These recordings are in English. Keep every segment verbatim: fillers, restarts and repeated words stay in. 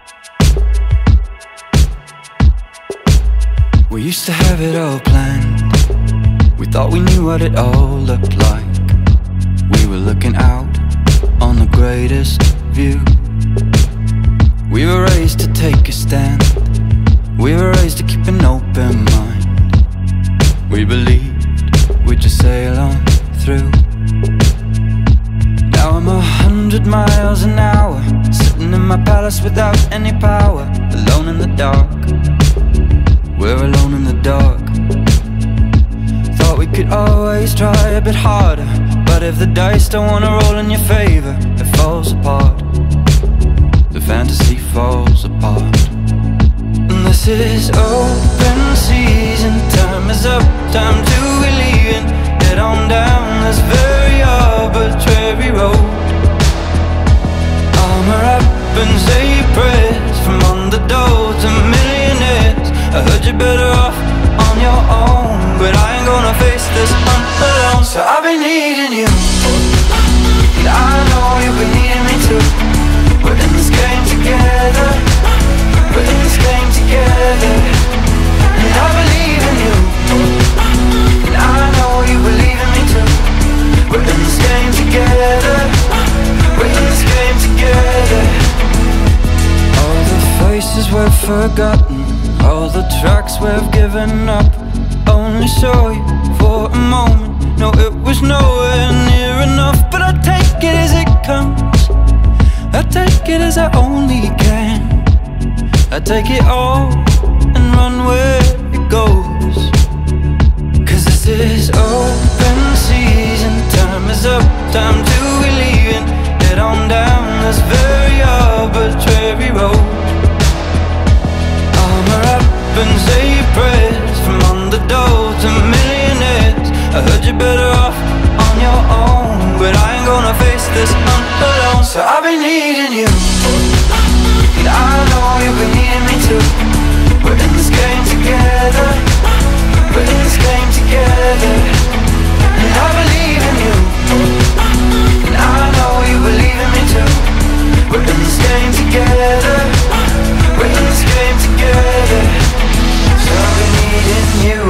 We used to have it all planned. We thought we knew what it all looked like. We were looking out on the greatest view. We were raised to take a stand. We were raised to keep an open mind. We believed we'd just sail on through. Now I'm a hundred miles an hour, sitting in my palace without any power, alone in the dark. We're alone in the dark. Thought we could always try a bit harder, but if the dice don't wanna roll in your favor, it falls apart. The fantasy falls apart. And this is open season. Time is up, time to be leaving. Head on down this very arbitrary road. Armor up and say prayers, from underdogs to millionaires. I heard you're better off on your own, but I ain't gonna face this on alone. So I've been needing you, and I know you've been needing me too. We're in this game together. We're in this game together. And I believe in you, and I know you believe in me too. We're in this game together. We're in this game together. All the faces we've forgotten, all the tracks we've given up, only saw you for a moment. No, it was nowhere near enough, but I take it as it comes. I take it as I only can. I take it all and run where it goes. Cause this is open season. Time is up, time to be leaving. Head on down this very arbitrary road. Armor up and say prayers, from underdogs to millionaires. I heard you're better off on your own, but I ain't gonna face this on alone. So I've been needing you, and I know you've been needing me too. We're in this game together. We're in this game together. And I believe in you, and I know you believe in me too. We're in this game together. We're in this game together. So I've been needing you.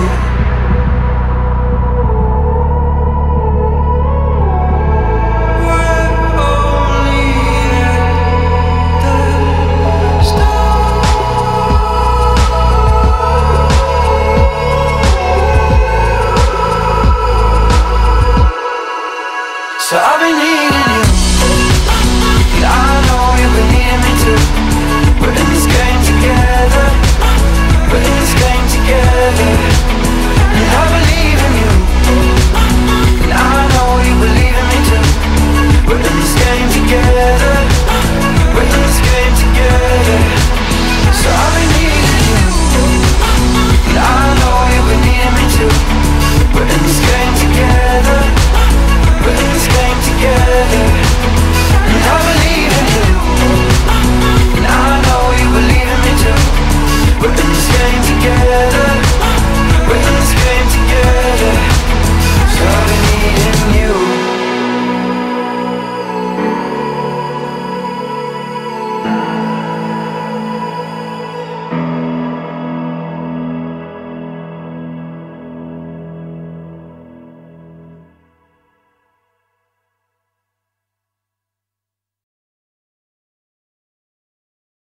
So I've been here.